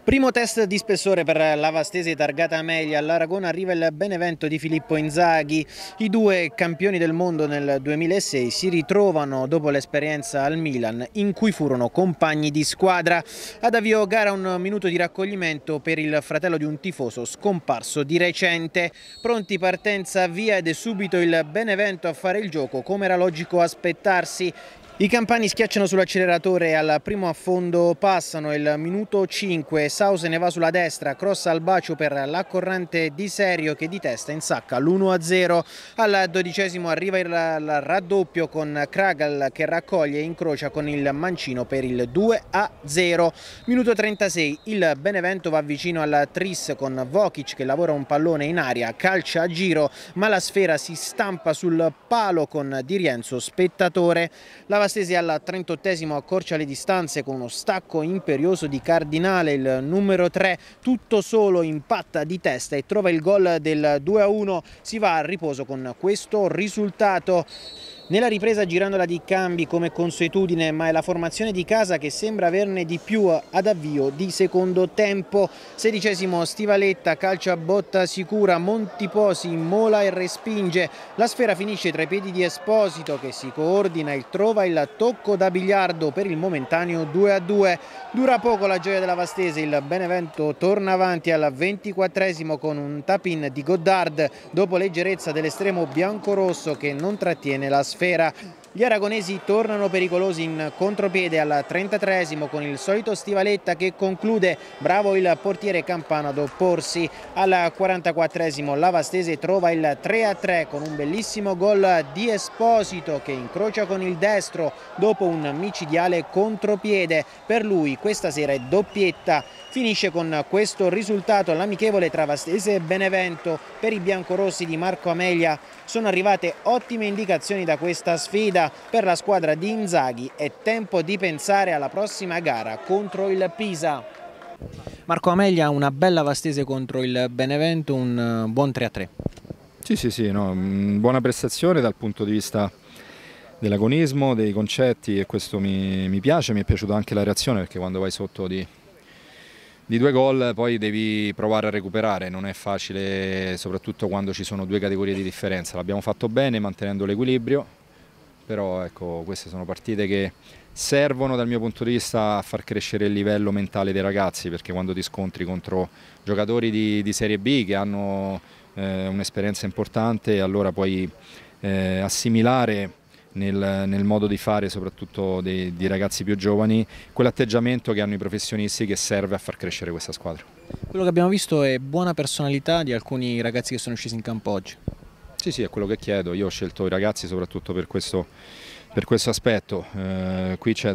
Primo test di spessore per la Vastese targata Amelia. All'Aragona arriva il Benevento di Filippo Inzaghi. I due campioni del mondo nel 2006 si ritrovano dopo l'esperienza al Milan, in cui furono compagni di squadra. Ad avvio gara un minuto di raccoglimento per il fratello di un tifoso scomparso di recente. Pronti, partenza, via, ed è subito il Benevento a fare il gioco, come era logico aspettarsi. I campani schiacciano sull'acceleratore e al primo affondo passano il minuto 5, Sauce ne va sulla destra, cross al bacio per l'accorrente Di Serio che di testa insacca l'1-0. Al 12° arriva il raddoppio con Kragal che raccoglie e incrocia con il mancino per il 2-0. Minuto 36, il Benevento va vicino al tris con Vokic che lavora un pallone in aria, calcia a giro ma la sfera si stampa sul palo con Di Rienzo spettatore. La Vastese al 38° accorcia le distanze con uno stacco imperioso di Cardinale, il numero 3 tutto solo impatta di testa e trova il gol del 2-1, si va a riposo con questo risultato. Nella ripresa Girandola di cambi come consuetudine, ma è la formazione di casa che sembra averne di più ad avvio di secondo tempo. 16° Stivaletta, calcia a botta sicura, Montiposi mola e respinge. La sfera finisce tra i piedi di Esposito che si coordina e trova il tocco da biliardo per il momentaneo 2-2. Dura poco la gioia della Vastese, il Benevento torna avanti al 24° con un tap-in di Goddard dopo leggerezza dell'estremo biancorosso che non trattiene la sfera. Gli aragonesi tornano pericolosi in contropiede al 33° con il solito Stivaletta che conclude, bravo il portiere campano ad opporsi. Al 44° la Vastese trova il 3-3 con un bellissimo gol di Esposito che incrocia con il destro dopo un micidiale contropiede. Per lui questa sera è doppietta. Finisce con questo risultato l'amichevole tra Vastese e Benevento. Per i biancorossi di Marco Amelia sono arrivate ottime indicazioni da questa sfida. Per la squadra di Inzaghi è tempo di pensare alla prossima gara contro il Pisa. Marco Amelia, una bella Vastese contro il Benevento, un buon 3-3. Sì, no, buona prestazione dal punto di vista dell'agonismo, dei concetti, e questo mi piace. Mi è piaciuta anche la reazione, perché quando vai sotto di 2 gol poi devi provare a recuperare, non è facile, soprattutto quando ci sono 2 categorie di differenza. L'abbiamo fatto bene mantenendo l'equilibrio, però ecco, queste sono partite che servono dal mio punto di vista a far crescere il livello mentale dei ragazzi, perché quando ti scontri contro giocatori di Serie B che hanno un'esperienza importante, allora puoi assimilare nel modo di fare soprattutto di ragazzi più giovani quell'atteggiamento che hanno i professionisti, che serve a far crescere questa squadra. Quello che abbiamo visto è buona personalità di alcuni ragazzi che sono scesi in campo oggi. Sì, è quello che chiedo. Io ho scelto i ragazzi soprattutto per questo aspetto. Qui c'è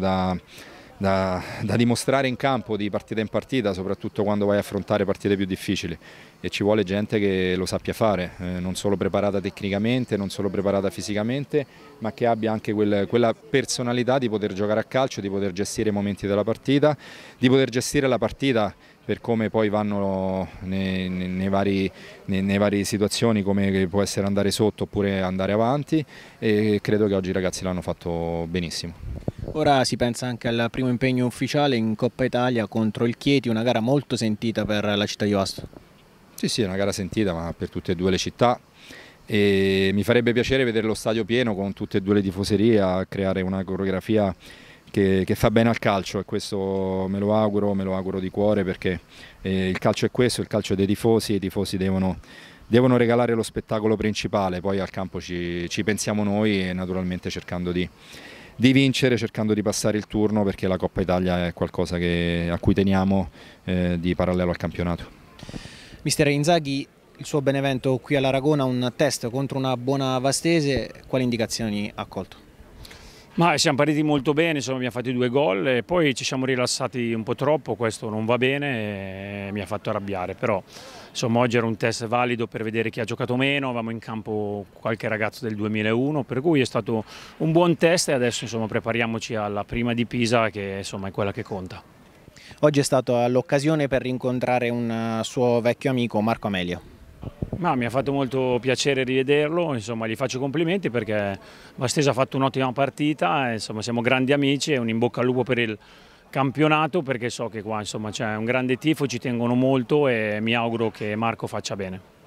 da dimostrare in campo di partita in partita, soprattutto quando vai a affrontare partite più difficili, e ci vuole gente che lo sappia fare, non solo preparata tecnicamente, non solo preparata fisicamente, ma che abbia anche quella personalità di poter giocare a calcio, di poter gestire i momenti della partita, di poter gestire la partita per come poi vanno nei vari situazioni, come che può essere andare sotto oppure andare avanti, e credo che oggi i ragazzi l'hanno fatto benissimo. Ora si pensa anche al primo impegno ufficiale in Coppa Italia contro il Chieti, una gara molto sentita per la città di Vasto. Sì, è una gara sentita, ma per tutte e due le città, e mi farebbe piacere vedere lo stadio pieno con tutte e due le tifoserie a creare una coreografia che fa bene al calcio, e questo me lo auguro di cuore, perché il calcio è questo, il calcio è dei tifosi, e i tifosi devono regalare lo spettacolo principale, poi al campo ci pensiamo noi, e naturalmente cercando di vincere, cercando di passare il turno, perché la Coppa Italia è qualcosa a cui teniamo di parallelo al campionato. Mister Inzaghi, il suo Benevento qui all'Aragona, un test contro una buona Vastese, quali indicazioni ha colto? Ma siamo partiti molto bene, insomma, abbiamo fatto 2 gol e poi ci siamo rilassati un po' troppo, questo non va bene e mi ha fatto arrabbiare, però insomma, oggi era un test valido per vedere chi ha giocato meno, avevamo in campo qualche ragazzo del 2001, per cui è stato un buon test, e adesso insomma, prepariamoci alla prima di Pisa, che insomma, è quella che conta. Oggi è stata l'occasione per rincontrare un suo vecchio amico, Marco Amelia. Ma mi ha fatto molto piacere rivederlo, insomma, gli faccio complimenti perché Vastese ha fatto un'ottima partita, insomma, siamo grandi amici, e un in bocca al lupo per campionato, perché so che qua insomma c'è un grande tifo, ci tengono molto e mi auguro che Marco faccia bene.